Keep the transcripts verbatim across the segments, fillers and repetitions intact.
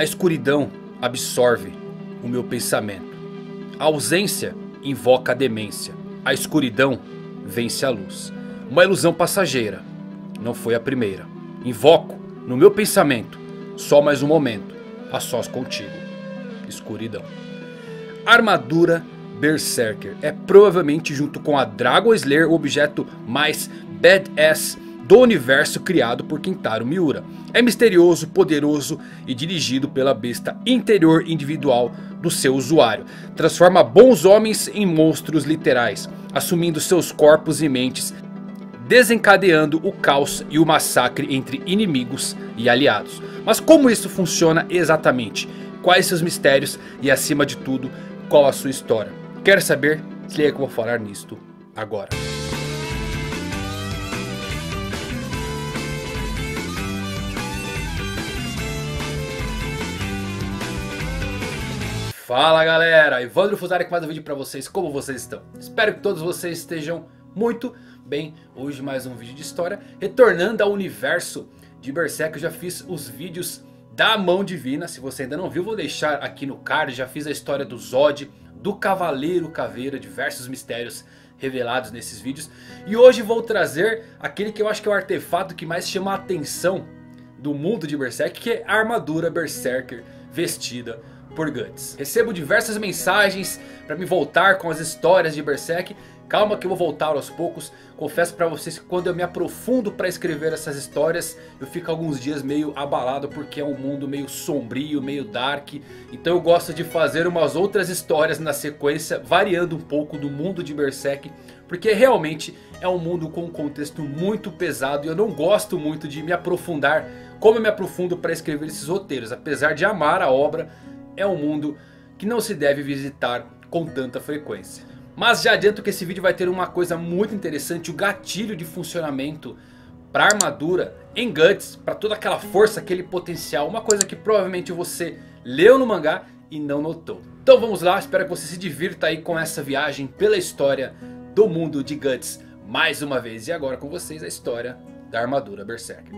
A escuridão absorve o meu pensamento. A ausência invoca a demência. A escuridão vence a luz. Uma ilusão passageira, não foi a primeira. Invoco no meu pensamento só mais um momento, a sós contigo. Escuridão. A armadura Berserker é provavelmente, junto com a Dragon Slayer, o objeto mais badass do universo criado por Kentaro Miura. É misterioso, poderoso e dirigido pela besta interior individual do seu usuário. Transforma bons homens em monstros literais, assumindo seus corpos e mentes, desencadeando o caos e o massacre entre inimigos e aliados. Mas como isso funciona exatamente? Quais seus mistérios e, acima de tudo, qual a sua história? Quer saber? Se liga que eu vou falar nisto agora. Fala galera, Evandro Fusari com mais um vídeo pra vocês. Como vocês estão? Espero que todos vocês estejam muito bem. Hoje mais um vídeo de história, retornando ao universo de Berserk. Eu já fiz os vídeos da Mão Divina. Se você ainda não viu, vou deixar aqui no card. Já fiz a história do Zod, do Cavaleiro Caveira, diversos mistérios revelados nesses vídeos. E hoje vou trazer aquele que eu acho que é o artefato que mais chama a atenção do mundo de Berserk, que é a armadura Berserker vestida por Guts. Recebo diversas mensagens para me voltar com as histórias de Berserk. Calma que eu vou voltar aos poucos. Confesso para vocês que quando eu me aprofundo para escrever essas histórias, eu fico alguns dias meio abalado, porque é um mundo meio sombrio, meio dark. Então eu gosto de fazer umas outras histórias na sequência, variando um pouco do mundo de Berserk, porque realmente é um mundo com um contexto muito pesado e eu não gosto muito de me aprofundar como eu me aprofundo para escrever esses roteiros. Apesar de amar a obra, é um mundo que não se deve visitar com tanta frequência. Mas já adianto que esse vídeo vai ter uma coisa muito interessante: o gatilho de funcionamento para a armadura em Guts, para toda aquela força, aquele potencial. Uma coisa que provavelmente você leu no mangá e não notou. Então vamos lá, espero que você se divirta aí com essa viagem pela história do mundo de Guts mais uma vez. E agora com vocês a história da armadura Berserker.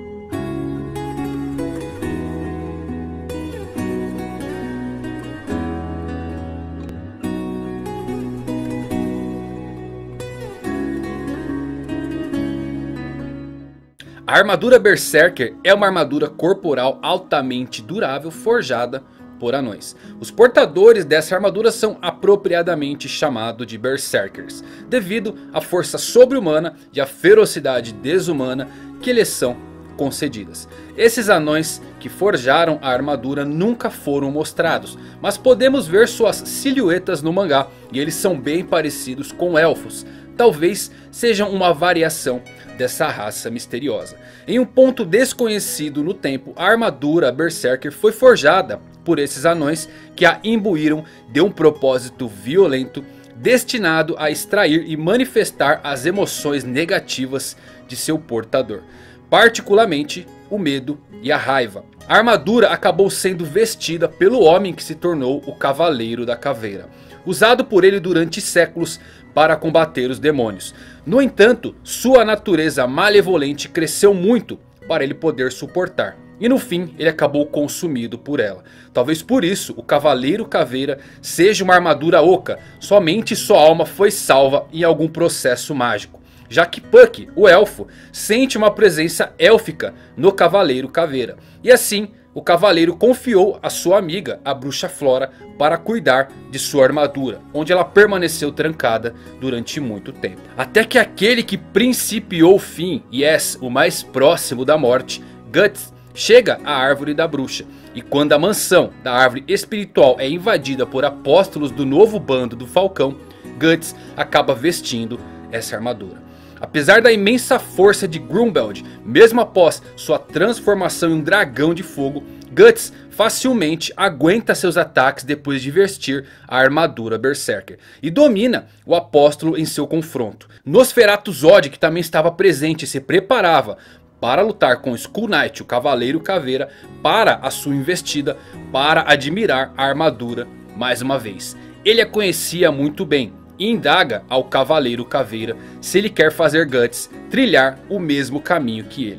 A armadura Berserker é uma armadura corporal altamente durável forjada por anões. Os portadores dessa armadura são apropriadamente chamados de Berserkers, devido à força sobre-humana e à ferocidade desumana que lhes são concedidas. Esses anões que forjaram a armadura nunca foram mostrados, mas podemos ver suas silhuetas no mangá e eles são bem parecidos com elfos. Talvez sejam uma variação dessa raça misteriosa. Em um ponto desconhecido no tempo, a armadura Berserker foi forjada por esses anões que a imbuíram de um propósito violento, destinado a extrair e manifestar as emoções negativas de seu portador, particularmente o medo e a raiva. A armadura acabou sendo vestida pelo homem que se tornou o Cavaleiro da Caveira, usado por ele durante séculos para combater os demônios. No entanto, sua natureza malevolente cresceu muito para ele poder suportar. E no fim ele acabou consumido por ela. Talvez por isso o Cavaleiro Caveira seja uma armadura oca. Somente sua alma foi salva em algum processo mágico, já que Puck, o elfo, sente uma presença élfica no Cavaleiro Caveira. E assim o cavaleiro confiou a sua amiga, a bruxa Flora, para cuidar de sua armadura, onde ela permaneceu trancada durante muito tempo. Até que aquele que principiou o fim, e é o mais próximo da morte, Guts, chega à árvore da bruxa. E quando a mansão da árvore espiritual é invadida por apóstolos do novo bando do Falcão, Guts acaba vestindo essa armadura. Apesar da imensa força de Grumbeld, mesmo após sua transformação em um dragão de fogo, Guts facilmente aguenta seus ataques depois de vestir a armadura Berserker e domina o apóstolo em seu confronto. Nosferatu Zod, que também estava presente e se preparava para lutar com Skull Knight, o Cavaleiro Caveira, para a sua investida, para admirar a armadura mais uma vez. Ele a conhecia muito bem e indaga ao Cavaleiro Caveira se ele quer fazer Guts trilhar o mesmo caminho que ele.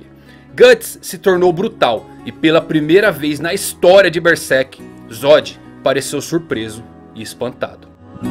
Guts se tornou brutal e pela primeira vez na história de Berserk, Zod pareceu surpreso e espantado.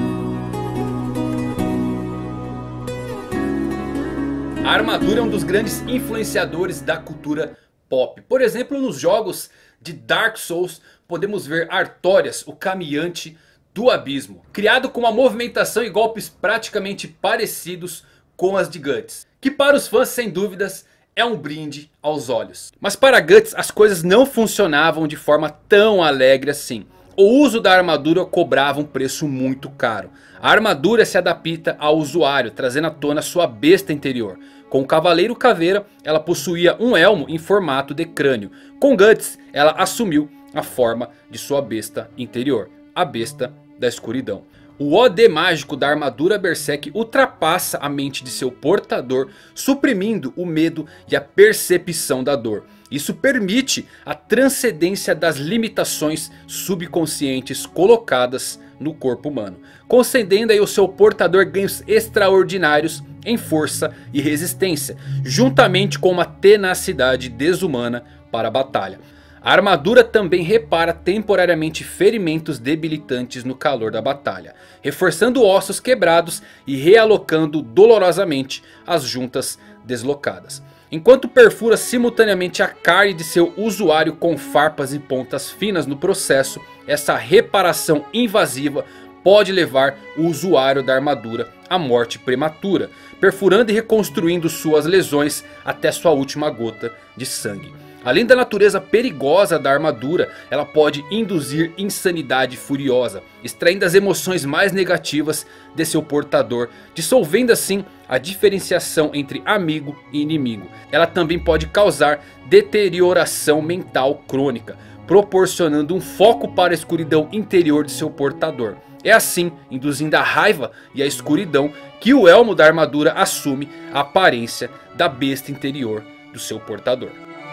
A armadura é um dos grandes influenciadores da cultura pop. Por exemplo, nos jogos de Dark Souls podemos ver Artorias, o caminhante do abismo, criado com uma movimentação e golpes praticamente parecidos com as de Guts, que para os fãs sem dúvidas é um brinde aos olhos. Mas para Guts as coisas não funcionavam de forma tão alegre assim. O uso da armadura cobrava um preço muito caro. A armadura se adapta ao usuário, trazendo à tona sua besta interior. Com o Cavaleiro Caveira, ela possuía um elmo em formato de crânio. Com Guts, ela assumiu a forma de sua besta interior, a besta da escuridão. O O D mágico da armadura Berserk ultrapassa a mente de seu portador, suprimindo o medo e a percepção da dor. Isso permite a transcendência das limitações subconscientes colocadas no corpo humano, concedendo aí ao seu portador ganhos extraordinários em força e resistência, juntamente com uma tenacidade desumana para a batalha. A armadura também repara temporariamente ferimentos debilitantes no calor da batalha, reforçando ossos quebrados e realocando dolorosamente as juntas deslocadas. Enquanto perfura simultaneamente a carne de seu usuário com farpas e pontas finas no processo, essa reparação invasiva pode levar o usuário da armadura à morte prematura, perfurando e reconstruindo suas lesões até sua última gota de sangue. Além da natureza perigosa da armadura, ela pode induzir insanidade furiosa, extraindo as emoções mais negativas de seu portador, dissolvendo assim a diferenciação entre amigo e inimigo. Ela também pode causar deterioração mental crônica, proporcionando um foco para a escuridão interior de seu portador. É assim, induzindo a raiva e a escuridão, que o elmo da armadura assume a aparência da besta interior do seu portador.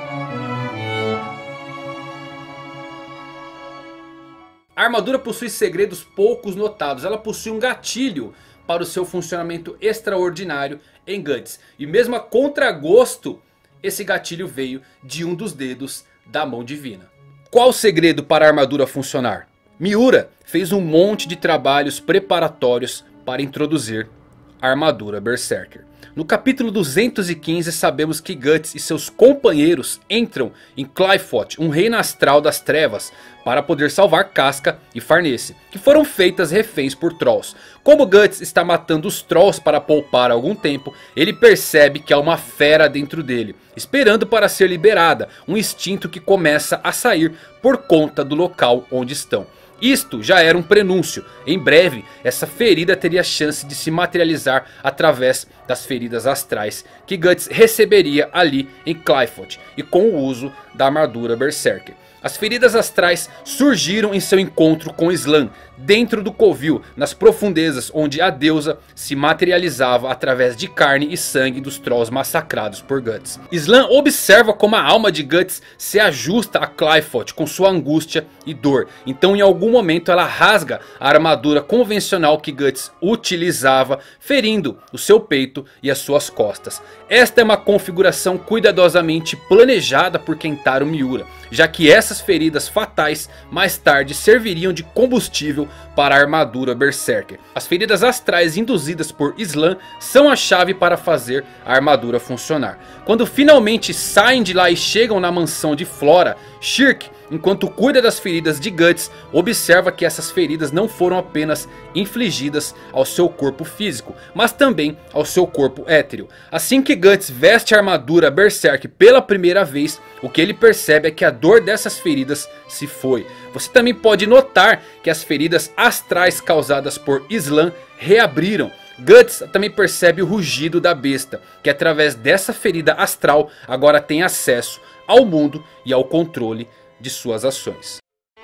A armadura possui segredos poucos notados. Ela possui um gatilho para o seu funcionamento extraordinário em Guts. E mesmo a contragosto, esse gatilho veio de um dos dedos da mão divina. Qual o segredo para a armadura funcionar? Miura fez um monte de trabalhos preparatórios para introduzir a armadura Berserker. No capítulo duzentos e quinze sabemos que Guts e seus companheiros entram em Qliphoth, um reino astral das trevas, para poder salvar Casca e Farnese, que foram feitas reféns por Trolls. Como Guts está matando os Trolls para poupar algum tempo, ele percebe que há uma fera dentro dele, esperando para ser liberada, um instinto que começa a sair por conta do local onde estão. Isto já era um prenúncio. Em breve essa ferida teria chance de se materializar através das feridas astrais que Guts receberia ali em Qliphoth e com o uso da armadura Berserker. As feridas astrais surgiram em seu encontro com Islan, dentro do covil, nas profundezas onde a deusa se materializava através de carne e sangue dos Trolls massacrados por Guts. Islan observa como a alma de Guts se ajusta a Qliphoth com sua angústia e dor. Então em algum momento ela rasga a armadura convencional que Guts utilizava, ferindo o seu peito e as suas costas. Esta é uma configuração cuidadosamente planejada por Kentaro Miura, já que essas feridas fatais mais tarde serviriam de combustível para a armadura Berserker. As feridas astrais induzidas por Islan são a chave para fazer a armadura funcionar. Quando finalmente saem de lá e chegam na mansão de Flora, Shirk, enquanto cuida das feridas de Guts, observa que essas feridas não foram apenas infligidas ao seu corpo físico, mas também ao seu corpo étereo. Assim que Guts veste a armadura Berserk pela primeira vez, o que ele percebe é que a dor dessas feridas se foi. Você também pode notar que as feridas astrais causadas por Islan reabriram. Guts também percebe o rugido da besta, que através dessa ferida astral agora tem acesso ao mundo e ao controle de suas ações.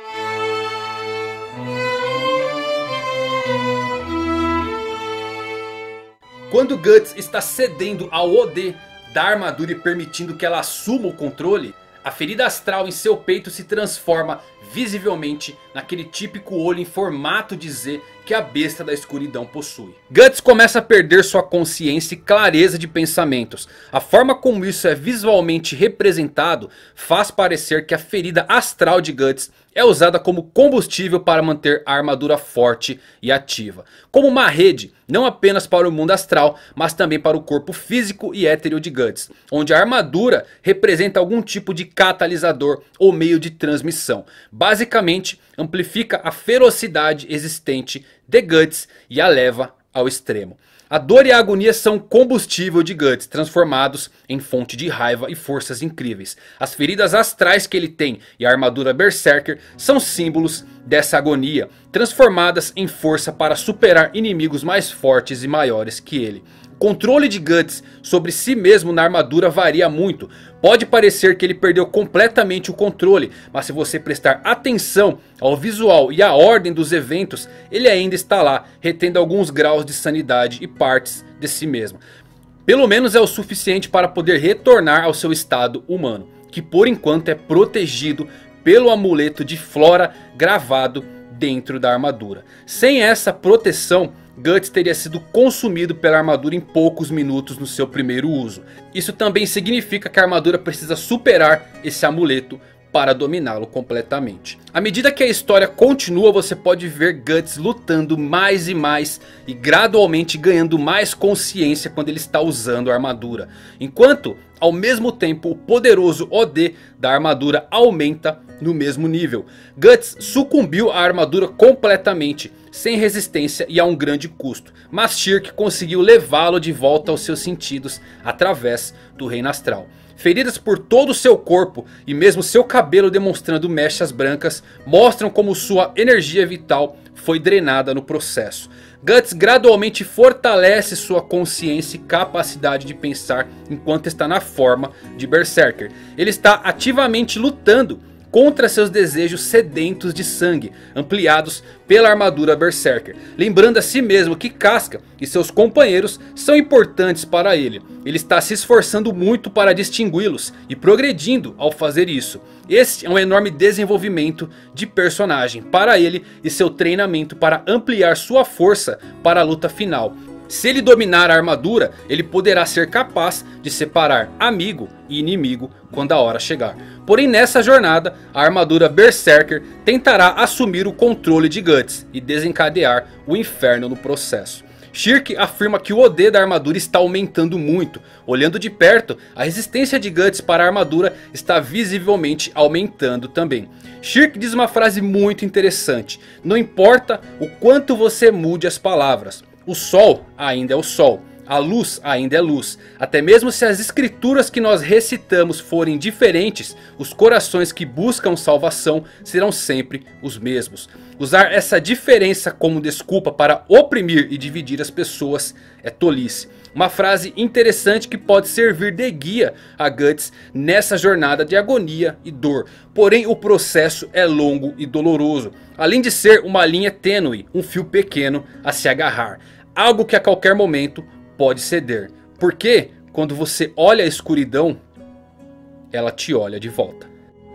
Quando Guts está cedendo ao O D da armadura e permitindo que ela assuma o controle, a ferida astral em seu peito se transforma visivelmente naquele típico olho em formato de Z que a besta da escuridão possui. Guts começa a perder sua consciência e clareza de pensamentos. A forma como isso é visualmente representado faz parecer que a ferida astral de Guts é usada como combustível para manter a armadura forte e ativa. Como uma rede, não apenas para o mundo astral, mas também para o corpo físico e étereo de Guts. Onde a armadura representa algum tipo de catalisador ou meio de transmissão. Basicamente, amplifica a ferocidade existente de Guts e a leva ao extremo. A dor e a agonia são combustível de Guts, transformados em fonte de raiva e forças incríveis. As feridas astrais que ele tem e a armadura Berserker são símbolos dessa agonia, transformadas em força para superar inimigos mais fortes e maiores que ele. O controle de Guts sobre si mesmo na armadura varia muito. Pode parecer que ele perdeu completamente o controle, mas se você prestar atenção ao visual e à ordem dos eventos, ele ainda está lá, retendo alguns graus de sanidade e partes de si mesmo. Pelo menos é o suficiente para poder retornar ao seu estado humano, que por enquanto é protegido pelo amuleto de Flora gravado dentro da armadura. Sem essa proteção, Guts teria sido consumido pela armadura em poucos minutos no seu primeiro uso. Isso também significa que a armadura precisa superar esse amuleto para dominá-lo completamente. À medida que a história continua, você pode ver Guts lutando mais e mais e gradualmente ganhando mais consciência quando ele está usando a armadura. Enquanto, ao mesmo tempo, o poderoso O D da armadura aumenta no mesmo nível. Guts sucumbiu à armadura completamente, sem resistência e a um grande custo. Mas Shirk conseguiu levá-lo de volta aos seus sentidos através do reino astral. Feridas por todo o seu corpo e mesmo seu cabelo demonstrando mechas brancas mostram como sua energia vital foi drenada no processo. Guts gradualmente fortalece sua consciência e capacidade de pensar enquanto está na forma de Berserker. Ele está ativamente lutando contra seus desejos sedentos de sangue, ampliados pela armadura Berserker. Lembrando a si mesmo que Casca e seus companheiros são importantes para ele. Ele está se esforçando muito para distingui-los e progredindo ao fazer isso. Esse é um enorme desenvolvimento de personagem para ele e seu treinamento para ampliar sua força para a luta final. Se ele dominar a armadura, ele poderá ser capaz de separar amigo e inimigo quando a hora chegar. Porém, nessa jornada, a armadura Berserker tentará assumir o controle de Guts e desencadear o inferno no processo. Shirk afirma que o O D da armadura está aumentando muito. Olhando de perto, a resistência de Guts para a armadura está visivelmente aumentando também. Shirk diz uma frase muito interessante: não importa o quanto você mude as palavras, o sol ainda é o sol, a luz ainda é luz. Até mesmo se as escrituras que nós recitamos forem diferentes, os corações que buscam salvação serão sempre os mesmos. Usar essa diferença como desculpa para oprimir e dividir as pessoas é tolice. Uma frase interessante que pode servir de guia a Guts nessa jornada de agonia e dor. Porém, o processo é longo e doloroso. Além de ser uma linha tênue, um fio pequeno a se agarrar. Algo que a qualquer momento pode ceder. Porque quando você olha a escuridão, ela te olha de volta.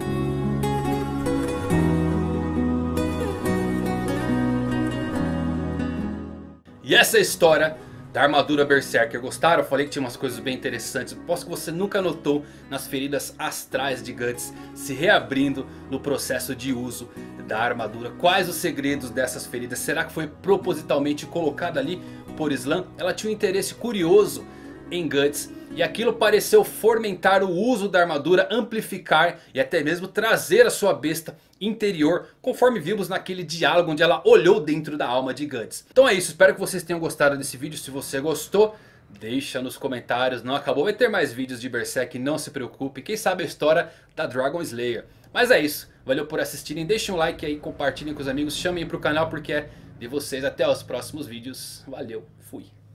E essa é a história da armadura Berserker. Gostaram? Eu falei que tinha umas coisas bem interessantes. Posso que você nunca notou nas feridas astrais de Guts se reabrindo no processo de uso da armadura. Quais os segredos dessas feridas? Será que foi propositalmente colocada ali por Slam? Ela tinha um interesse curioso em Guts e aquilo pareceu fomentar o uso da armadura, amplificar e até mesmo trazer a sua besta interior, conforme vimos naquele diálogo onde ela olhou dentro da alma de Guts. Então é isso, espero que vocês tenham gostado desse vídeo. Se você gostou, deixa nos comentários. Não acabou, vai ter mais vídeos de Berserk, não se preocupe. Quem sabe a história da Dragon Slayer. Mas é isso, valeu por assistirem, deixem um like aí, compartilhem com os amigos, chamem para o canal porque é de vocês. Até os próximos vídeos, valeu, fui.